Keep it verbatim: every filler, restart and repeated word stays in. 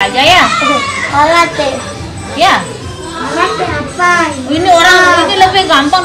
aja ya. Latte. Ya. Latte apa? Ini orang ini lebih gampang